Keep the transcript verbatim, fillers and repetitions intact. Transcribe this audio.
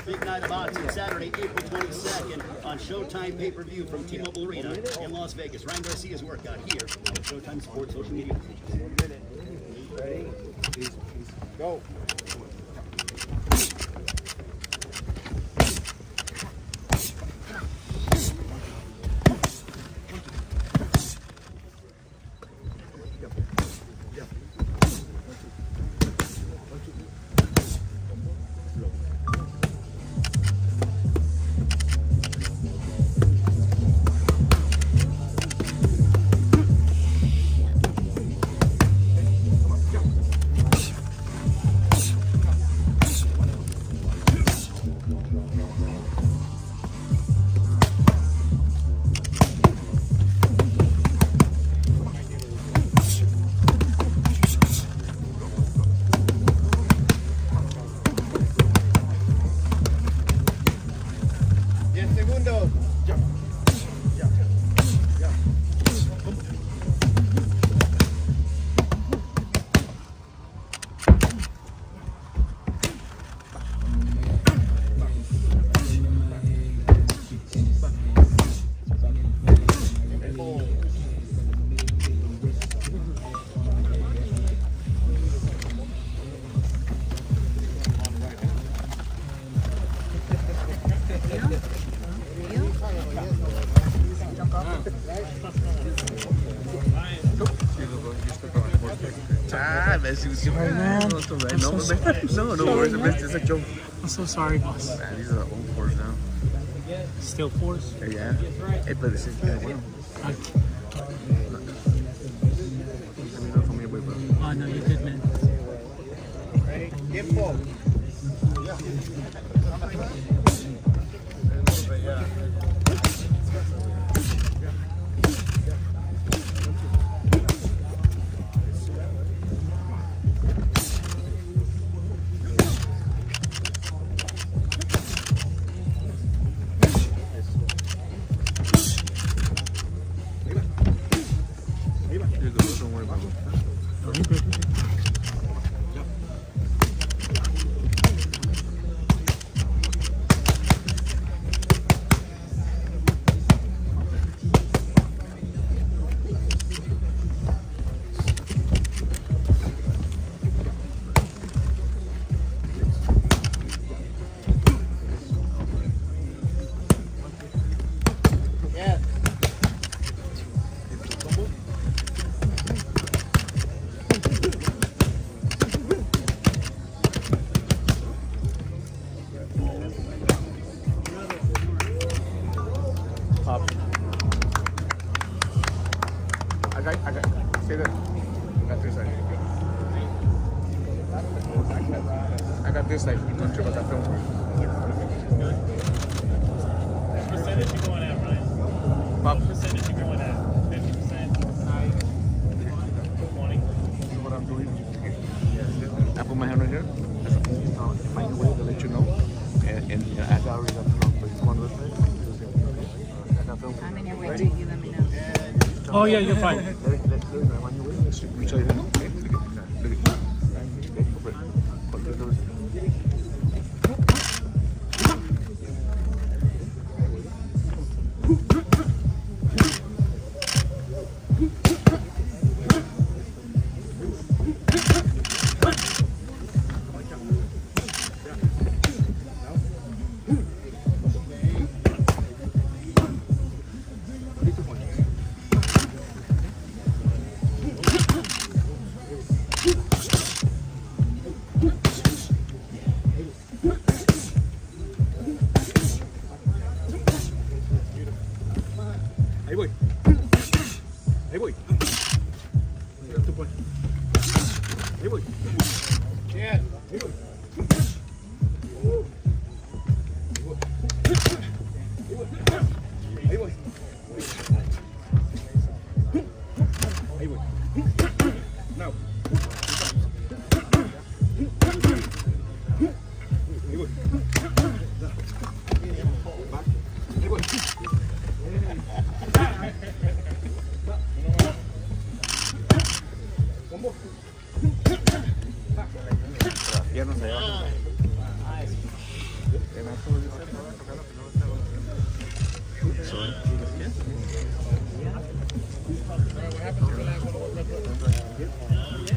Big night of boxing Saturday, April twenty-second on Showtime pay-per-view from T-Mobile Arena in Las Vegas. Ryan Garcia's workout here on Showtime Sports social media. One minute. Ready? Go. Sorry, man. I'm so sorry. No, no worries. It's a joke. I'm so sorry, boss. Man, these are the old fours now. Still fours? Yeah. Hey, but this is kind of well. Oh, no, you're good, man. Ready? Tiempo. Oh, yeah, you're fine. What happened to the last one?